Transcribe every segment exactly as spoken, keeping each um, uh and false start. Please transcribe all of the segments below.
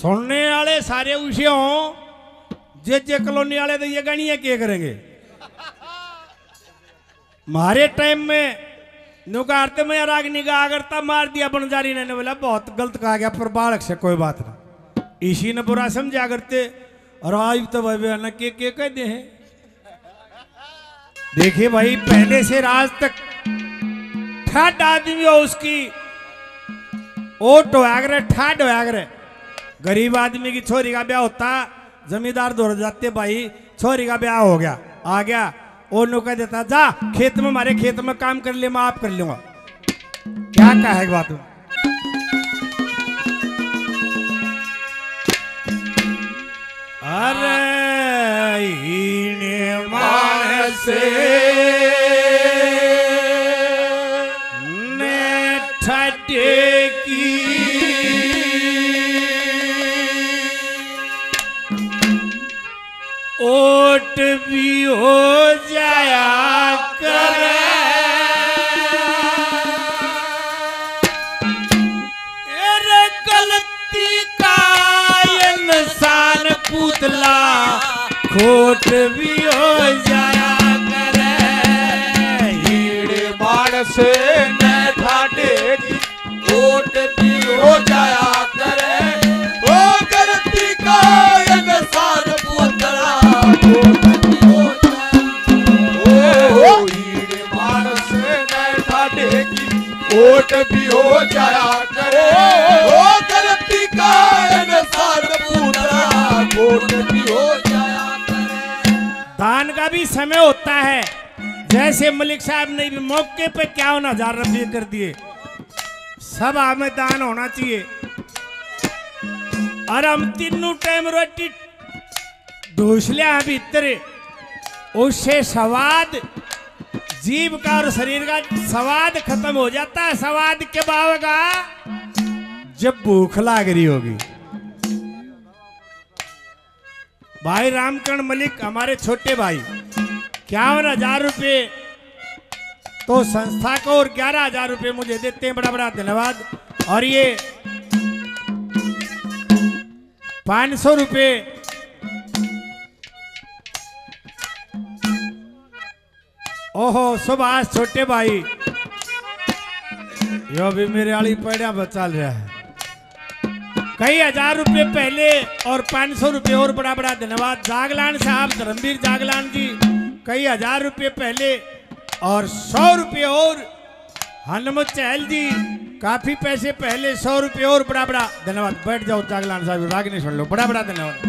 सुनने वाले सारे उसे हों जे जे कॉलोनी वाले तो ये गणिया क्या करेंगे। हमारे टाइम में नुकारते में राग निगाह करता मार दिया बनजारी ने बोला बहुत गलत कहा गया पर बालक से कोई बात नहीं इसी ने बुरा समझा करते और आज तो भाई न के के कह दे हैं। देखिए भाई पहले से आज तक ठाड आदमी हो उसकी ओट होया ठाड होया। गरीब आदमी की छोरी का ब्याह होता जमींदार दौड़ जाते भाई छोरी का ब्याह हो गया आ गया और नो कह देता जा खेत में हमारे खेत में काम कर ले मैं आप कर लूंगा। क्या कहे बात में अरे मानस ने ठटे की ओट भी हो जाया करे अरे गलती का इंसान पुतला खोट भी हो जाया करे हीड़ मानस ने ठाटे की ओट भी हो जाया करे ओ गलती का इंसान पुतला ओट भी हो जाया करे ओ गलती का इंसान पूरा वोट भी हो जाया करे। दान का भी समय होता है जैसे मलिक साहब ने भी मौके पे क्या हजार रुपये कर दिए सब हमें दान होना चाहिए और हम तीनों टाइम रोटी ढूस लिया भीतर उससे स्वाद जीव का और शरीर का स्वाद खत्म हो जाता है। स्वाद के बाद का जब भूख लाग रही होगी। भाई रामकरण मलिक हमारे छोटे भाई इक्यावन हजार रुपये तो संस्था को और ग्यारह हजार रुपये मुझे देते हैं बड़ा बड़ा धन्यवाद। और ये पाँच सौ रुपये ओहो सुभाष छोटे भाई यो भी मेरे वाली पैड़ा पर चल रहा है कई हजार रुपए पहले और पाँच सौ रुपये और बड़ा बड़ा धन्यवाद। जागलान साहब धर्मवीर जागलान जी कई हजार रुपये पहले और सौ रुपये और हनुमत चहल जी काफी पैसे पहले सौ रुपये और बड़ा बड़ा धन्यवाद। बैठ जाओ जागलान साहब राग नहीं सुन लो बड़ा बड़ा धन्यवाद।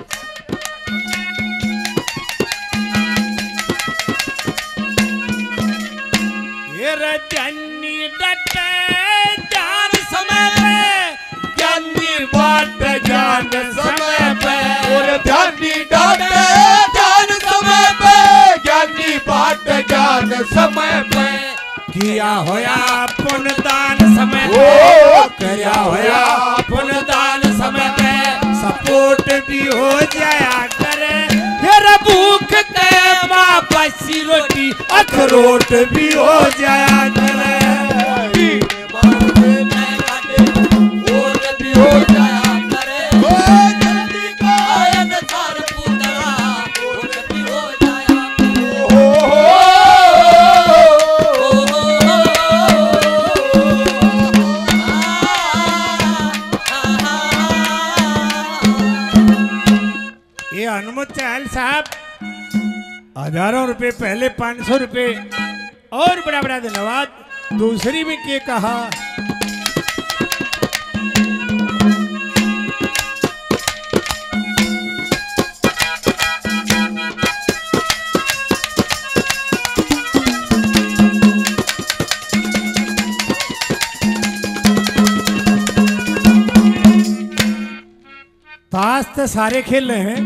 ज्ञानी डटे जान समय पे ज्ञानी बाट जान समय पे और ध्यानी डाटे जान समय पे ज्ञानी बाट जान समय पे किया होया पुण्यदान समय ओ किया होया पुण्यदान समय पे सपोर्ट भी हो जाया करे फिर भूख के माँ बसी रोटी अखरोट भी हो जाया करे और भी हो जाया करे ओ गलती का इंसान पुतला और भी हो जाया ये हनुमत चहल साहब हजारों रुपए पहले पाँच सौ रुपये और बड़ा बड़ा धन्यवाद। दूसरी में क्या कहा ताश तो सारे खेल रहे हैं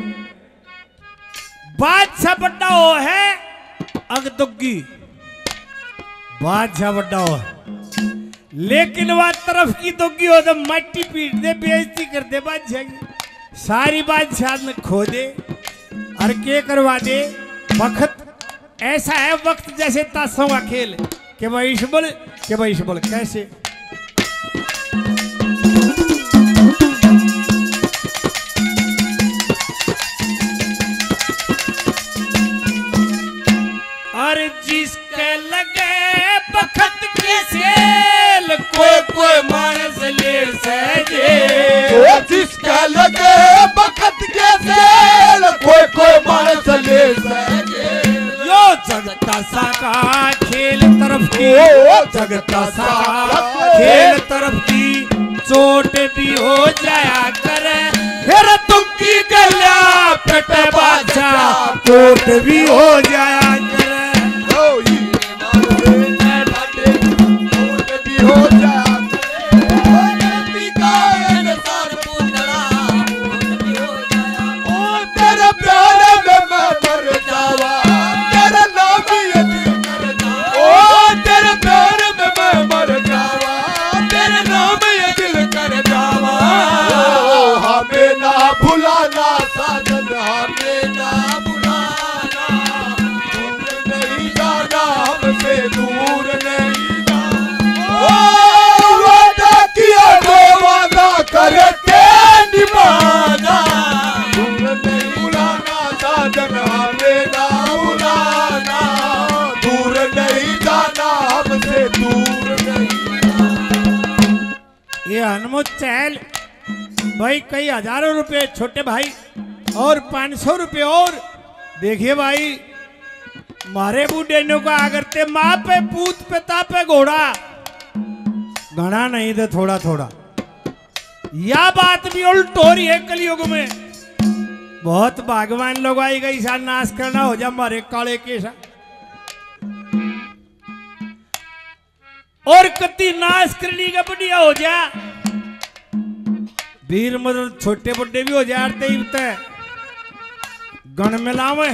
बादशाह बड्डा हो है अगदुग्गी बादशाह बड्डा हो लेकिन वह तरफ की दुग्गी हो तो मट्टी पीट दे बेइज्जती कर दे बादशाह की सारी बादशाह में खो दे और के करवा दे। वक्त ऐसा है वक्त जैसे ताशों का खेल के भाई इस बोल के भाई इस बोल कैसे जिसका लगे बखत के सेल कोई कोई मानस ले सके यो जगता सा का खेल तरफ की जगता सा खेल तरफ की चोट भी हो जाया करे फिर तुमकी गला पेट बाजा चोट भी हो जाया करे हो जा तेरे प्यार में मैं मर जावा तेरा नाम ये दिल कर जावा ओ तेरे प्यार में मैं मर जावा तेरे नाम ये दिल कर जावा हमें ना भुलाना साजन हमें ना भुलाना दूर नहीं जाना हमसे दूर नहीं जाना ओ वादा किया वो वादा करके निभाना दूर नहीं भुलाना साजन हमें ना भुलाना दूर नहीं जाना हमसे दूर नहीं जाना ये हनुमत चहल भाई कई हजारों रुपए छोटे भाई और पांच सौ रुपये और देखिए भाई मारे बूढ़े ने को आगरते माँ पे पूत पिता पे घोड़ा घना नहीं थे थोड़ा थोड़ा या बात भी उल्ट हो रही है कलयुग में बहुत भागवान लोग आई गई सा नाश करना हो जा मारे काले केसा और कति नाश करनी का बढ़िया हो जा वीर मतलब छोटे बड़े भी हो जाते ही गण मिलावे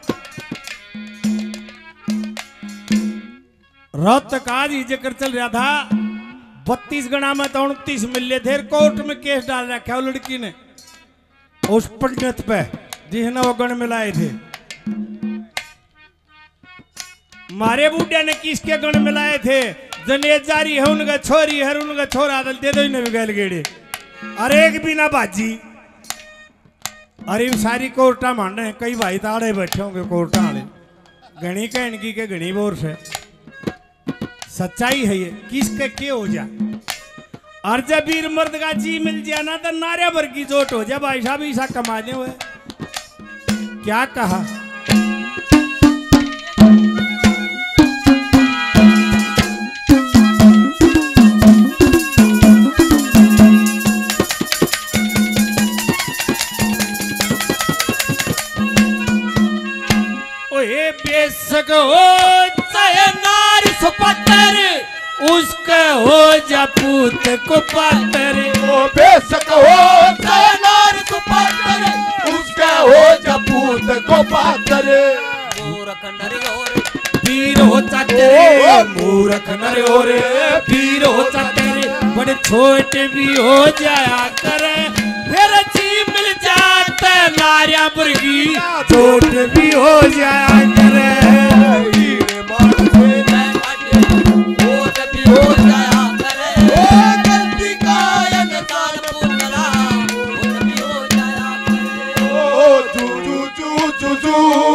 रात का आज ही जिक्र चल रहा था बत्तीस गणा में तो उनतीस मिले थे कोर्ट में केस डाल रखा वो लड़की ने उस पंडित पे जिसने वो गण मिलाए थे मारे बूढ़े ने किसके गण मिलाए थे जनेज जारी है उनका छोरी है उनका छोरा दे दो इन्हें गैल गेड़े अरे एक भी ना बाजी अरे सारी कोर्टा मान रहे कई भाई ताड़े बैठे होंगे कोर्टा वाले गणी का इनकी के गणी बोर से सच्चाई है ये किसके के हो जा और जब वीर मर्द का जी मिल जाए ना तो नारे भर की चोट हो जाए भाई साहब ऐसा कमाने हुए क्या कहा बेशक हो चाहे नार सुपतर उसका हो जा पूत को पातर ओ बेशक हो चाहे नार सुपतर उसका हो जा पूत को पातर मूर्ख नर और वीर हो चतरे मूर्ख नर और वीर हो चतरे बड़े छोटे भी हो जाया करे फिर जी मिल जाते नारिया बुर्गी चोट भी हो जाया करे हो जाया करे ओ गलती का इंसान पुतला हो जाया करे ओ जू जू जू जू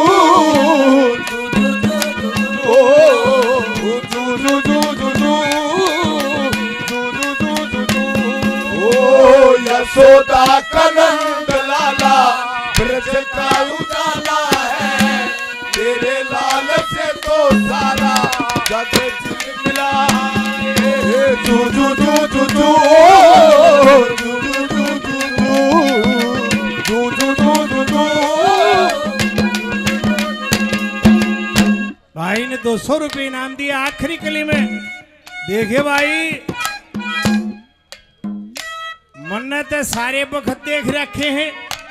जू ओ जू जू जू जू जू ओ यशोदा कनंद लाला ब्रज का उजाला है तेरे लाल से तो सारा जग मिला जू जू जू जू जू जू जू जू जू जू जू भाई ने दो सौ रुपये इनाम दिया आखिरी कली में देखे भाई मन ने तो सारे वक्त देख रखे हैं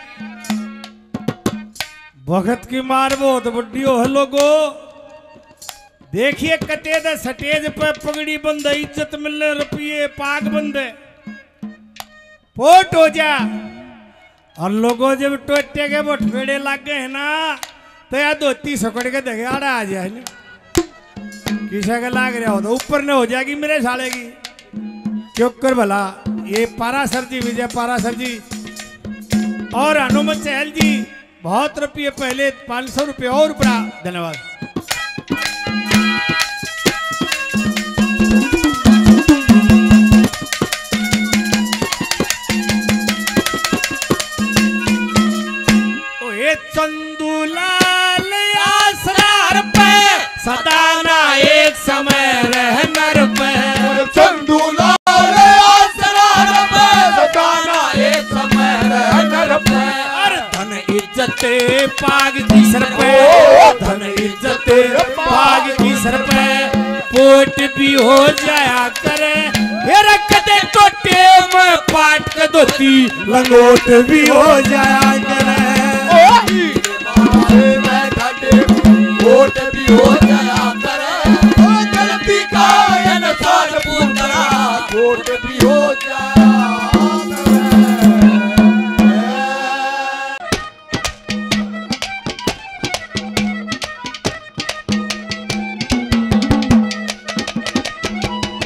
वक्त की मार बहुत बड्डी हो है लोगो देखिए कते दे स्टेज पे पगड़ी बंद इज्जत मिलने रुपये पाग बंद पोट हो जा और लोगों जब टोटे के बटफेड़े लग गए ना तो यार धोती सकड़ के दगाड़ा आ जाए किसी का लाग रहा हो तो ऊपर ने हो जाएगी मेरे साले की क्यों कर भला ये पारासर जी विजय पारासर जी और हनुमत चहल जी बहुत रुपये पहले पाँच सौ रुपये और बड़ा धन्यवाद। चंदूलाल आसरार पे सदा ना एक समय रहनर पे चंदूलाल आसरार पे सदा ना एक समय रहनर पे और धन इज्जत पाग की सर पे धन इज्जत पाग की सर पे पोट भी हो जाया करे रखते तो टेम पाट के दोती लंगोट भी हो जाया करे ओ मैं घाटे वोट